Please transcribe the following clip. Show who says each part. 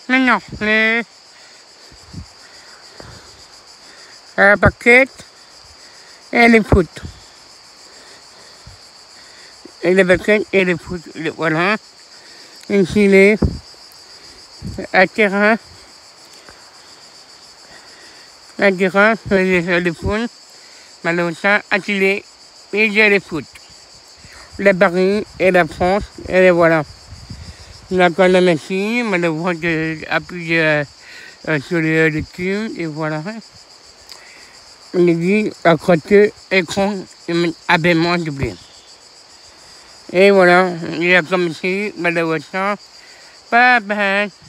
Speaker 1: Maintenant, la paquette et les foot. Et les paquettes et les foot. Voilà. Ici, les terrain. La terrain, les foot. Malheureusement, attirer et les foot. Le Paris et la France, et les voilà. D'accord, merci, malheureusement, j'appuie sur le cul, et voilà. On dit à côté, écran, habillement doublé. Et voilà, il a commencé, malheureusement, bye bye.